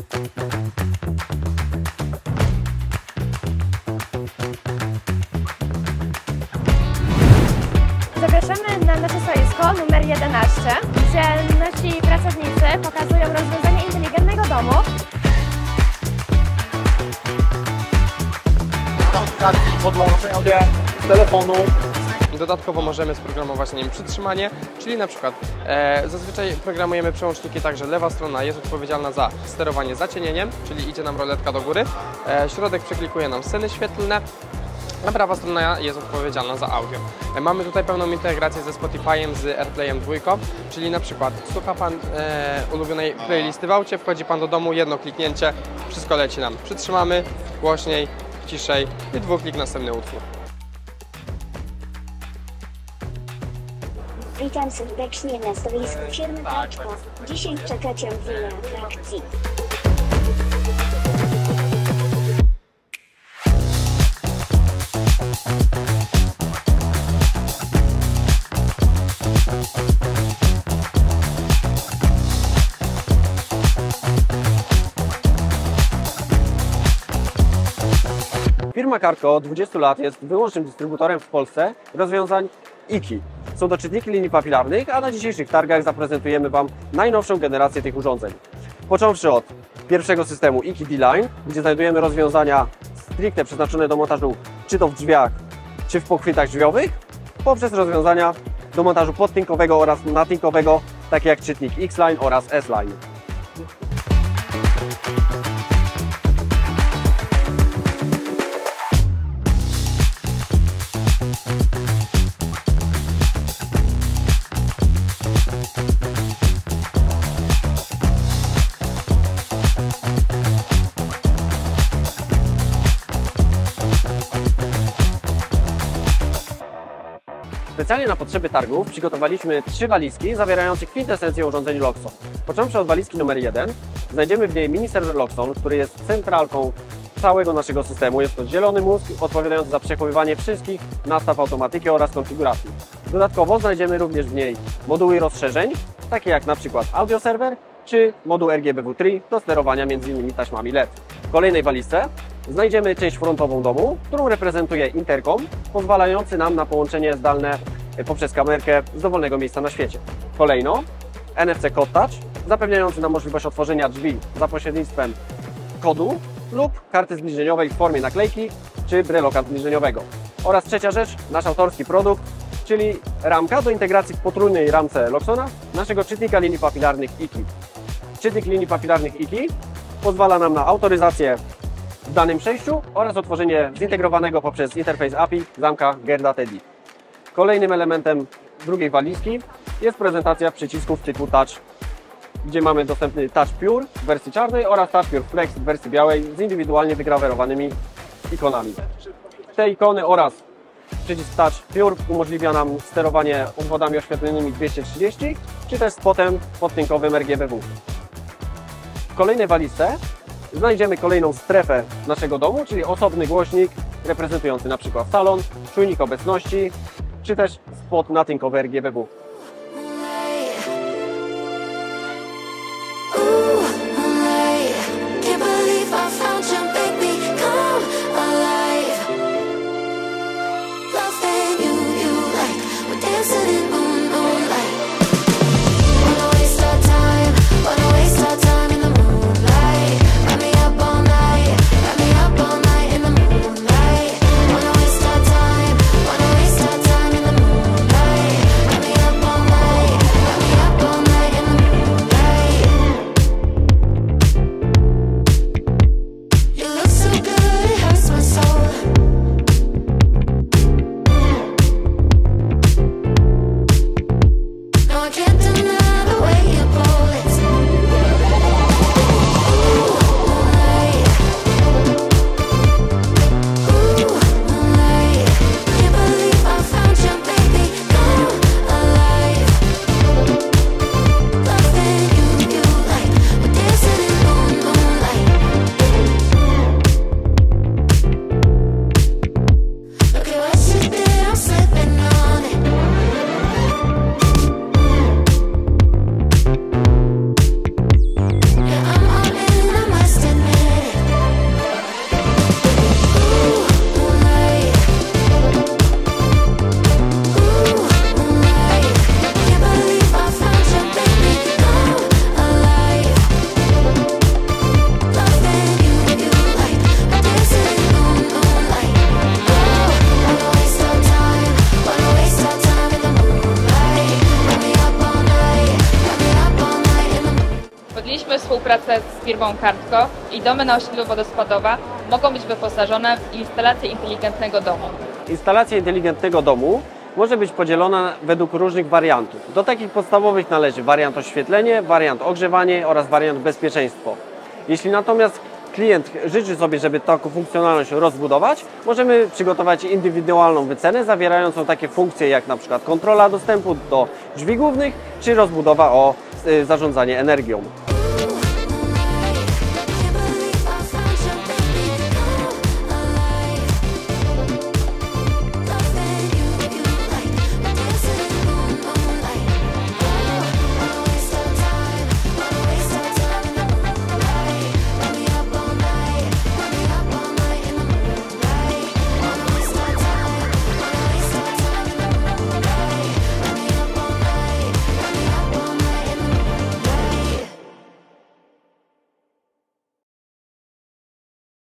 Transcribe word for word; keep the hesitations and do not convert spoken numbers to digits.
Zapraszamy na nasze stoisko numer jedenaście, gdzie nasi pracownicy pokazują rozwiązanie inteligentnego domu. Podłączenie telefonu. Dodatkowo możemy sprogramować na nim przytrzymanie, czyli na przykład e, zazwyczaj programujemy przełączniki tak, że lewa strona jest odpowiedzialna za sterowanie zacienieniem, czyli idzie nam roletka do góry, e, środek przeklikuje nam sceny świetlne, a prawa strona jest odpowiedzialna za audio. E, mamy tutaj pełną integrację ze Spotify'em, z AirPlayem dwa, czyli na przykład słucha Pan e, ulubionej playlisty w aucie, wchodzi Pan do domu, jedno kliknięcie, wszystko leci nam. Przytrzymamy, głośniej, ciszej i dwuklik, następny utwór. Witam serdecznie na stoisku firmy Paczko. Dzisiaj czeka Cię wiele atrakcji. Firma Carco od dwudziestu lat jest wyłącznym dystrybutorem w Polsce rozwiązań I K I. Są to czytniki linii papilarnych, a na dzisiejszych targach zaprezentujemy Wam najnowszą generację tych urządzeń. Począwszy od pierwszego systemu I K I D-Line, gdzie znajdujemy rozwiązania stricte przeznaczone do montażu czy to w drzwiach, czy w pochwytach drzwiowych, poprzez rozwiązania do montażu podtinkowego oraz natinkowego, takie jak czytnik X-Line oraz S-Line. Specjalnie na potrzeby targów przygotowaliśmy trzy walizki zawierające kwintesencję urządzeń Loxon. Począwszy od walizki numer jeden, znajdziemy w niej mini serwer Loxon, który jest centralką całego naszego systemu. Jest to zielony mózg odpowiadający za przechowywanie wszystkich nastaw automatyki oraz konfiguracji. Dodatkowo znajdziemy również w niej moduły rozszerzeń, takie jak na przykład audio serwer czy moduł R G B W trzy do sterowania między innymi taśmami L E D. W kolejnej walizce znajdziemy część frontową domu, którą reprezentuje interkom, pozwalający nam na połączenie zdalne poprzez kamerkę z dowolnego miejsca na świecie. Kolejno N F C Code Touch, zapewniający nam możliwość otworzenia drzwi za pośrednictwem kodu lub karty zbliżeniowej w formie naklejki czy breloka zbliżeniowego. Oraz trzecia rzecz, nasz autorski produkt, czyli ramka do integracji w potrójnej ramce Loxona naszego czytnika linii papilarnych I K I. Czytnik linii papilarnych I K I pozwala nam na autoryzację w danym przejściu oraz otworzenie zintegrowanego poprzez interfejs A P I zamka Gerda Teddy. Kolejnym elementem drugiej walizki jest prezentacja przycisków typu Touch, gdzie mamy dostępny Touch Pure w wersji czarnej oraz Touch Pure Flex w wersji białej z indywidualnie wygrawerowanymi ikonami. Te ikony oraz przycisk Touch Pure umożliwia nam sterowanie układami oświetlonymi dwieście trzydzieści czy też spotem podtynkowym R G B W. W kolejnej walizce znajdziemy kolejną strefę naszego domu, czyli osobny głośnik reprezentujący na przykład salon, czujnik obecności, czy też spot natinkowy R G B W. współpracę z firmą Kartko i domy na osiedlu Wodospadowa mogą być wyposażone w instalację inteligentnego domu. Instalacja inteligentnego domu może być podzielona według różnych wariantów. Do takich podstawowych należy wariant oświetlenie, wariant ogrzewanie oraz wariant bezpieczeństwo. Jeśli natomiast klient życzy sobie, żeby taką funkcjonalność rozbudować, możemy przygotować indywidualną wycenę zawierającą takie funkcje jak na przykład kontrola dostępu do drzwi głównych czy rozbudowa o zarządzanie energią.